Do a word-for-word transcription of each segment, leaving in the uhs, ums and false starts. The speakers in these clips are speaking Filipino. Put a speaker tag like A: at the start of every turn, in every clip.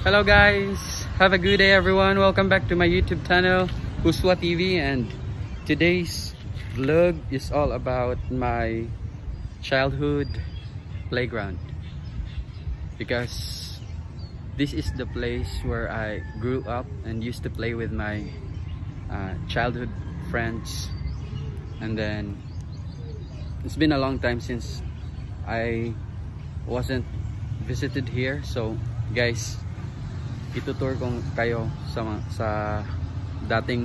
A: Hello guys, have a good day everyone. Welcome back to my YouTube channel, Uswa T V, and today's vlog is all about my childhood playground, because this is the place where I grew up and used to play with my uh, childhood friends. And then it's been a long time since I wasn't visited here, so guys, itutour ko kayo sa, sa dating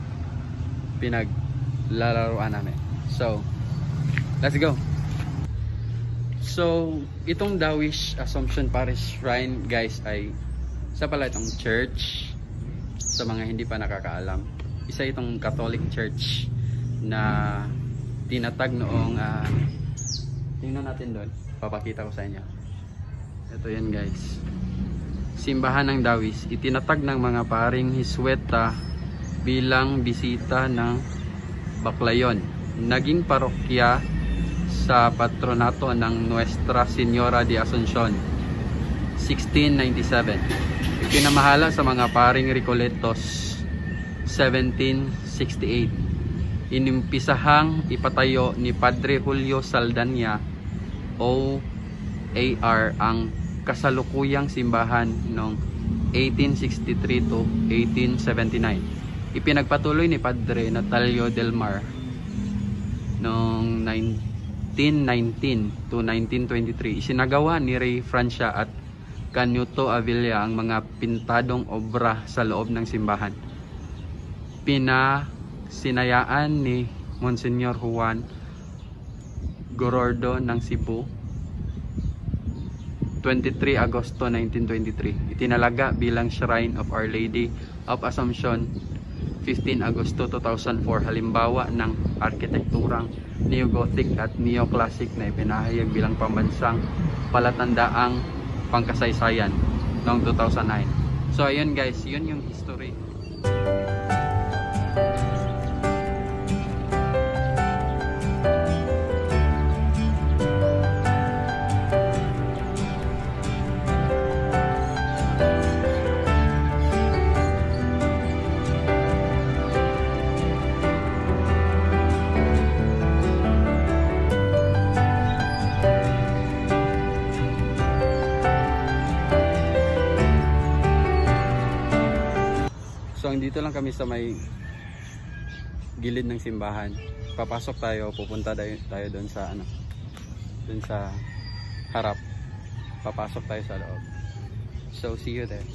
A: pinaglalaroan namin. So let's go. So itong Dawish Assumption Parish Shrine guys ay isa pala itong church. Sa mga hindi pa nakakaalam, isa itong Catholic church na tinatag noong uh, tingnan natin doon, papakita ko sa inyo. Ito yan guys, simbahan ng Dawis, itinatag ng mga paring Hisweta bilang bisita ng Baclayon. Naging parokya sa patronato ng Nuestra Señora de Asuncion sixteen ninety-seven. Ipinamahala sa mga paring Recoletos seventeen sixty-eight. Inimpisahang ipatayo ni Padre Julio Saldana O A R ang kasalukuyang simbahan noong eighteen sixty-three to eighteen seventy-nine. Ipinagpatuloy ni Padre Natalio del Mar noong nineteen nineteen to nineteen twenty-three. Isinagawa ni Rey Francia at Canuto Avila ang mga pintadong obra sa loob ng simbahan. Pinasinayaan ni Monsignor Juan Gorordo ng Cebu twenty-three Agosto nineteen twenty-three. Itinalaga bilang Shrine of Our Lady of Assumption fifteen Agosto two thousand four. Halimbawa ng arkitekturang Neo-Gothic at Neo-Classic na ipinahayag bilang pambansang palatandaang pangkasaysayan noong two thousand nine. So ayun guys, yun yung history. So dito lang kami sa may gilid ng simbahan. Papasok tayo, pupunta tayo, tayo doon sa ano, doon sa harap. Papasok tayo sa loob. So see you there.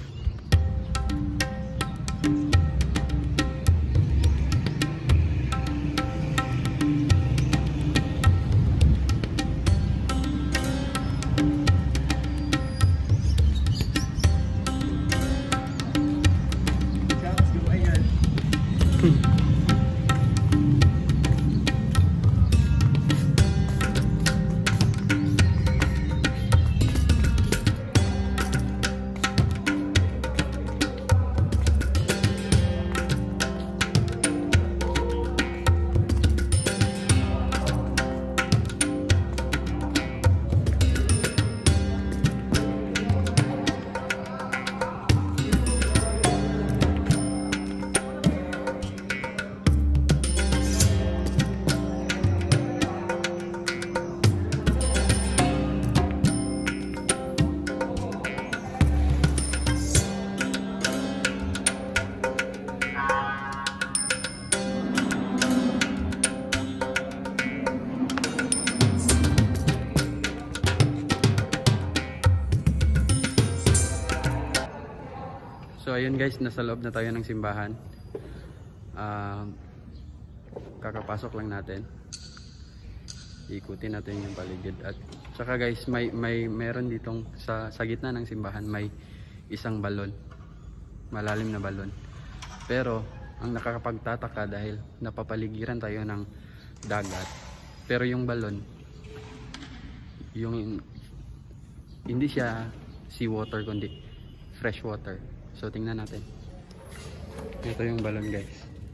A: So ayun guys, nasa loob na tayo ng simbahan. uh, Kakapasok lang natin. Ikutin natin yung paligid. At saka guys, may, may meron ditong sa, sa gitna ng simbahan may isang balon, malalim na balon. Pero ang nakakapagtataka dahil napapaligiran tayo ng dagat, pero yung balon, yung hindi siya seawater kundi fresh water. So tingnan natin. Ito yung balon guys.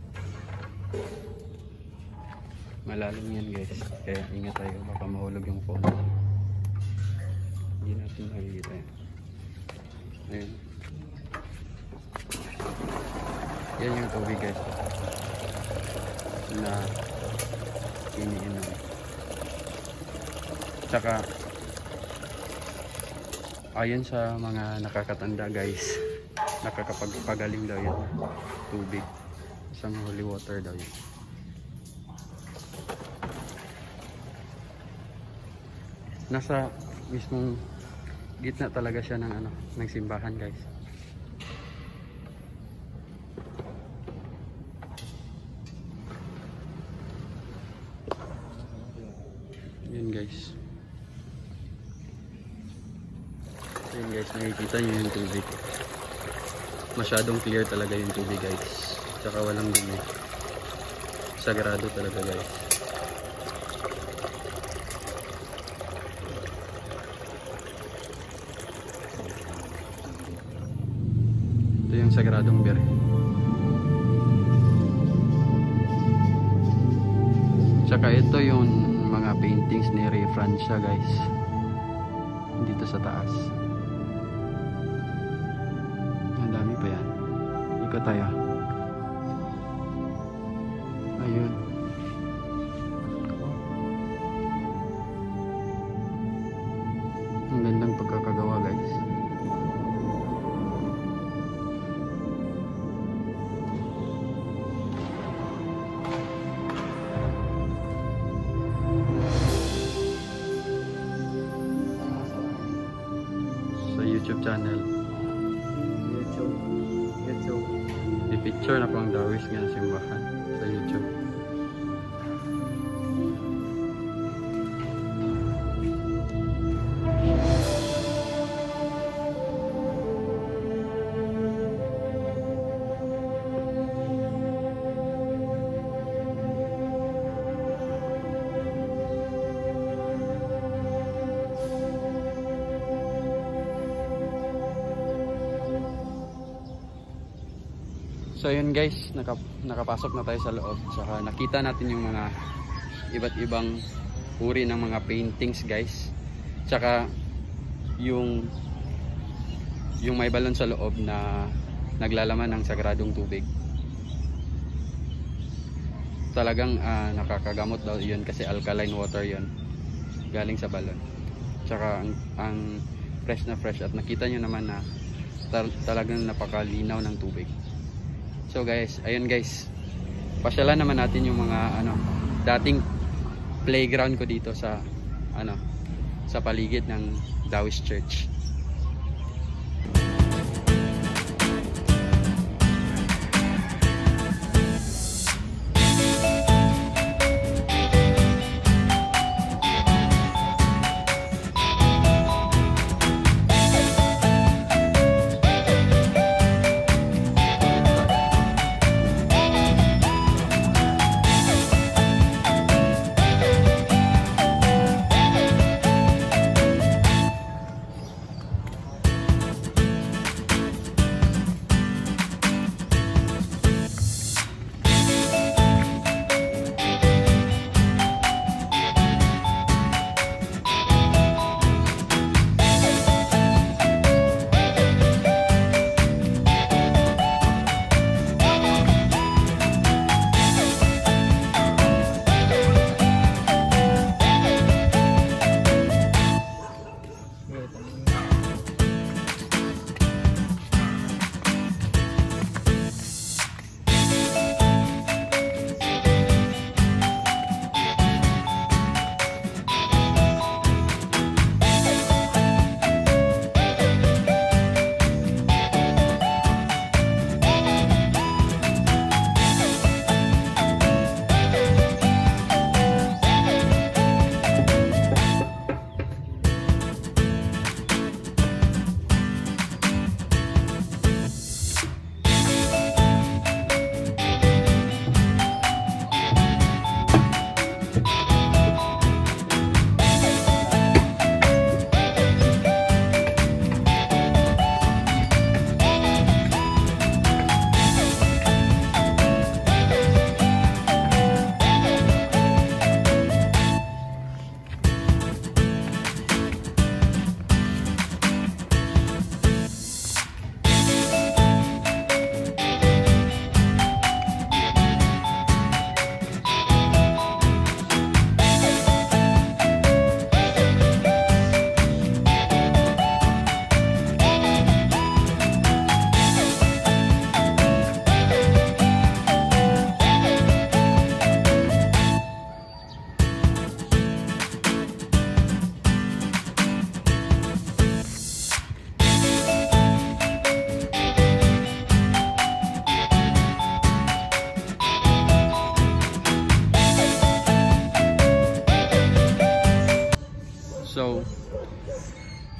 A: Malalim yan guys, kaya ingat tayo, baka mahulog yung phone. Hindi natin makikita yan. Ayun. Yan yung tubig guys na iniinom. Tsaka ayon sa mga nakakatanda guys, nakakapagpagaling daw yun tubig, isang holy water daw yun. Nasa mismong gitna talaga siya ng ano, ng simbahan guys. Yun guys. Yun guys, nakikita nyo yung tubig. Masyadong clear talaga yung tubig guys. Tsaka walang dumi. Sagrado talaga guys. Ito yung sagradong bere. Tsaka ito yung mga paintings ni Ray Francia guys. Dito sa taas. Ang dami pa yan. Ikot tayo. Ayun. Ang gandang pagkakagawa guys. YouTube channel.
B: YouTube. YouTube.
A: I-picture na po ang dawis nga na simbahan sa YouTube. So yun guys, nakap nakapasok na tayo sa loob. Saka nakita natin yung mga iba't ibang uri ng mga paintings guys. Tsaka yung yung may balon sa loob na naglalaman ng sagradong tubig. Talagang uh, nakakagamot daw yun kasi alkaline water yun. Galing sa balon. Tsaka ang, ang fresh na fresh at nakita nyo naman na tal talagang napakalinaw ng tubig. So guys, ayun guys. Pasyalan naman natin yung mga ano, dating playground ko dito sa ano, sa paligid ng Taoist Church.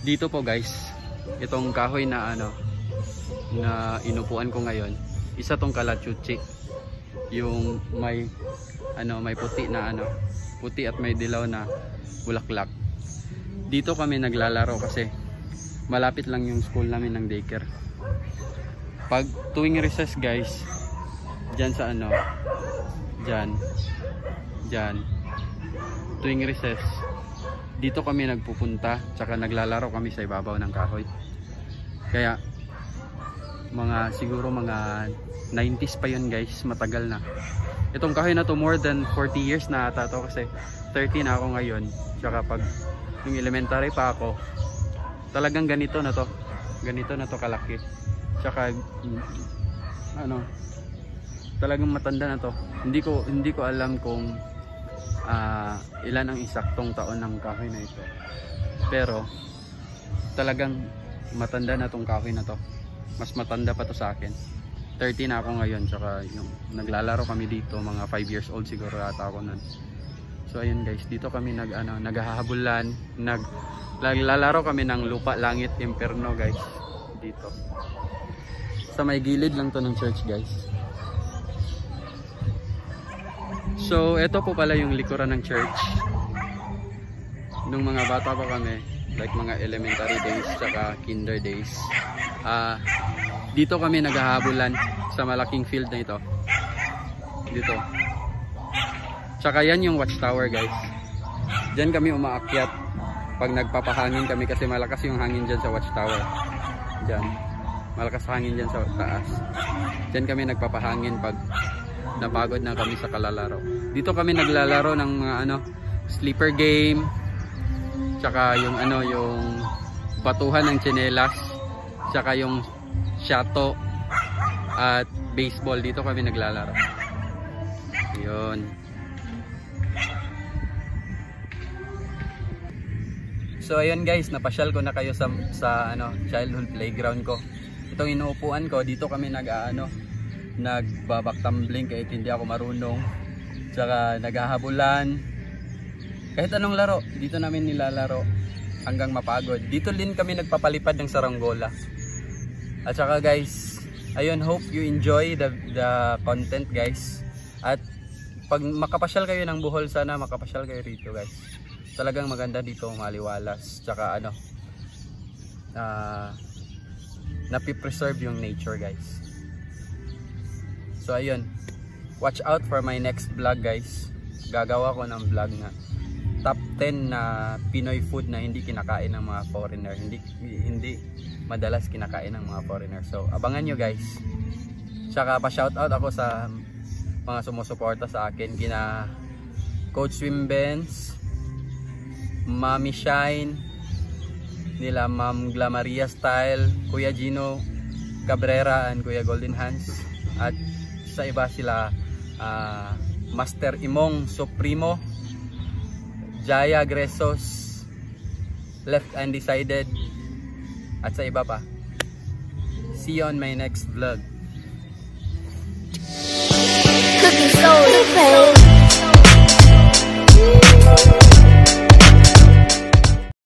A: Dito po guys, itong kahoy na ano na inupuan ko ngayon, isa tong kalachuchi, yung may ano may puti na ano puti at may dilaw na bulaklak. Dito kami naglalaro kasi malapit lang yung school namin ng daycare. Pag tuwing recess guys, dyan sa ano dyan dyan tuwing recess, dito kami nagpupunta, tsaka naglalaro kami sa ibabaw ng kahoy. Kaya mga siguro mga nineties pa yun guys, matagal na. Itong kahoy na to more than forty years na ata to, kasi thirty na ako ngayon. Tsaka pag yung elementary pa ako, talagang ganito na to, ganito na to kalaki. Tsaka ano, talagang matanda na to. Hindi ko hindi ko alam kung uh, ilan ang eksaktong taon ng kahoy na ito, pero talagang matanda na tong kahoy na to. Mas matanda pa to sa akin. thirty na ako ngayon, tsaka yung naglalaro kami dito, mga five years old siguro ata ako nun. So ayun guys, dito kami nag ano, naghahabulan, nag naglalaro kami ng lupa, langit, imperno guys. Dito. Sa may gilid lang to ng church guys. So ito po pala yung likuran ng church. Nung mga bata pa kami, like mga elementary days tsaka kinder days, uh, dito kami naghahabulan sa malaking field na ito. Dito. Tsaka yan yung watchtower guys. Diyan kami umaakyat pag nagpapahangin kami, kasi malakas yung hangin dyan sa watchtower. Diyan. Malakas hangin dyan sa taas. Diyan kami nagpapahangin pag napagod na kami sa kalalaro. Dito kami naglalaro ng mga ano, sleeper game, tsaka yung ano, yung batuhan ng tsinelas, tsaka yung shato at baseball. Dito kami naglalaro. Yun. So ayun guys, napasyal ko na kayo sa, sa ano, childhood playground ko. Itong inuupuan ko, dito kami nag-aano, nagbabacktumbling kahit hindi ako marunong. Tsaka naghahabulan. Kahit anong laro, dito namin nilalaro hanggang mapagod. Dito din kami nagpapalipad ng saranggola. At saka guys, ayun, hope you enjoy the, the content guys. At pag makapasyal kayo ng Bohol, sana makapasyal kayo rito guys. Talagang maganda dito, maliwalas. Tsaka ano, uh, napipreserve yung nature guys. So ayun, watch out for my next vlog guys. Gagawa ko ng vlog na top ten na Pinoy food na hindi kinakain ng mga foreigner, hindi hindi madalas kinakain ng mga foreigner. So abangan nyo guys. Tsaka pa shoutout ako sa mga sumusuporta sa akin, kina Coach Swim Benz, Mami Shine, nila Ma'am Glamaria Style, Kuya Gino Cabrera and Kuya Golden Hands, at sa iba sila uh, Master Imong Supremo, Jaya Gresos, Left Undecided, at sa iba pa. See you on my next vlog.
C: Cooking soul,